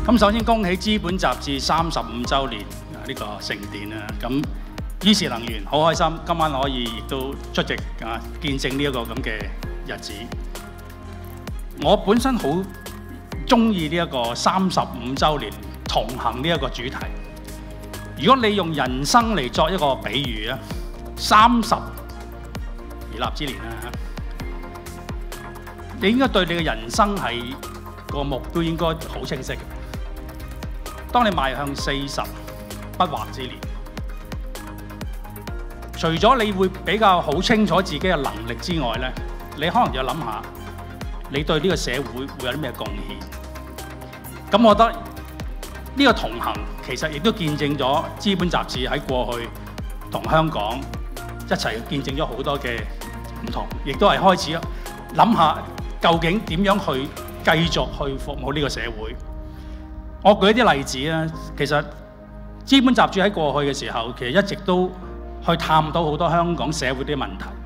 咁首先恭喜資本雜誌35週年呢個盛典啊！咁伊時能源好開心，今晚可以亦都出席見證呢一個咁嘅日子。我本身好中意呢一個35週年同行呢一個主題。如果你用人生嚟作一個比喻啊，30而立之年啦，你應該對你嘅人生係個目標應該好清晰嘅。當你邁向40不惑之年，除咗你會比較好清楚自己嘅能力之外咧，你可能要諗下，你對呢個社會會有啲咩貢獻？咁我覺得呢個同行其實亦都見證咗資本雜誌喺過去同香港一齊見證咗好多嘅唔同，亦都係開始諗下究竟點樣去繼續去服務呢個社會。我舉一啲例子啊，其實資本雜誌喺過去嘅時候，其實一直都去探討好多香港社會啲問題，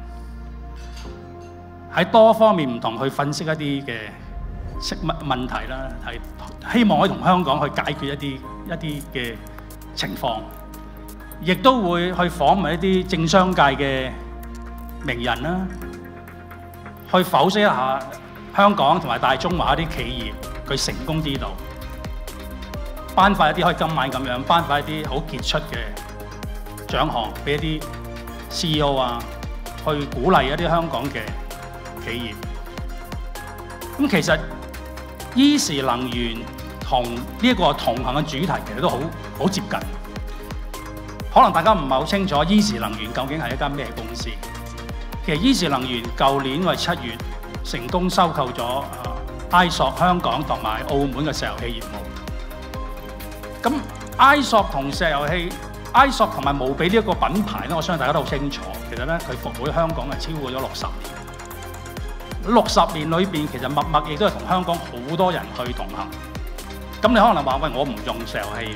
喺多方面唔同去分析一啲嘅問題啦，係希望可以同香港去解決一啲嘅情況，亦都會去訪問一啲政商界嘅名人啦，去剖析一下香港同埋大中華一啲企業佢成功之道。頒發一啲可以今晚咁樣頒發一啲好傑出嘅獎項俾一啲 CEO 啊，去鼓勵一啲香港嘅企業。咁其實伊時能源同呢一個同行嘅主題其實都好接近。可能大家唔係好清楚伊時能源究竟係一間咩公司。其實伊時能源舊年7月成功收購咗ISOC香港同埋澳門嘅石油氣業務。咁 ISOC 同石油氣 ，ISOC 同埋無比呢一個品牌咧，我相信大家都好清楚。其實咧，佢服務香港係超過咗60年。60年裏邊，其實默默亦都係同香港好多人去同行。咁你可能話喂，我唔用石油氣，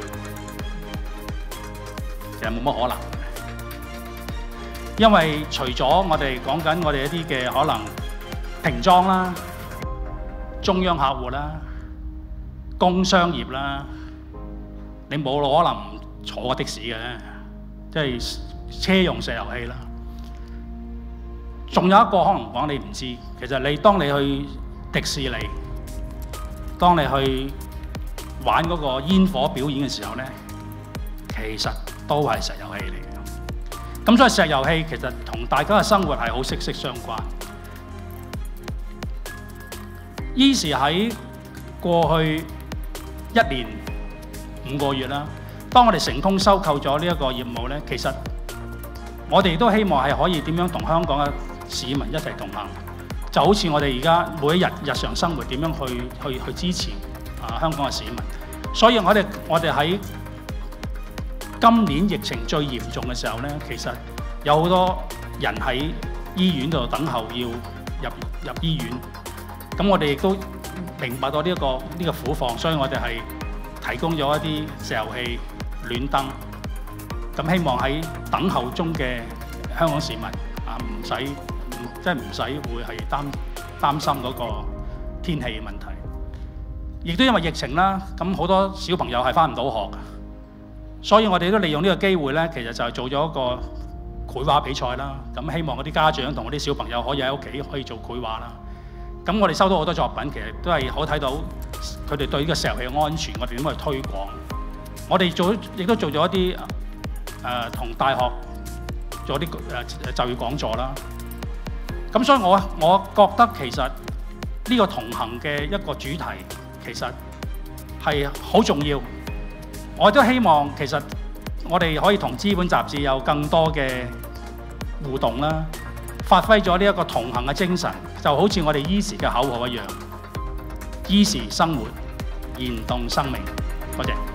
其實冇乜可能。因為除咗我哋講緊我哋一啲嘅可能瓶裝啦、中央客戶啦、工商業啦。你冇可能唔坐過的士嘅，即係車用石油氣啦。仲有一個可能講你唔知，其實你當你去迪士尼，當你去玩嗰個煙火表演嘅時候咧，其實都係石油氣嚟嘅。咁所以石油氣其實同大家嘅生活係好息息相關。伊時喺過去1年5個月啦，當我哋成功收購咗呢一個業務咧，其實我哋都希望係可以點樣同香港嘅市民一齊同行，就好似我哋而家每一日日常生活點樣去支持香港嘅市民。所以我哋喺今年疫情最嚴重嘅時候咧，其實有好多人喺醫院度等候要入醫院。咁我哋亦都明白到呢個苦況，所以我哋係提供咗一啲石油氣暖燈，咁希望喺等候中嘅香港市民唔使會係擔心嗰個天氣嘅問題。亦都因為疫情啦，咁好多小朋友係返唔到學嘅，所以我哋都利用呢個機會咧，其實就係做咗一個繪畫比賽啦。咁希望嗰啲家長同嗰啲小朋友可以喺屋企可以做繪畫啦。咁我哋收到好多作品，其實都係可睇到佢哋對呢個石油氣嘅安全，我哋點樣去推廣。我哋亦都做咗一啲同大學做啲就業講座啦。咁所以我覺得其實呢個同行嘅一個主題其實係好重要。我都希望其實我哋可以同資本雜誌有更多嘅互動啦。發揮咗呢一個同行嘅精神，就好似我哋伊時嘅口號一樣，伊時生活，燃動生命。多謝。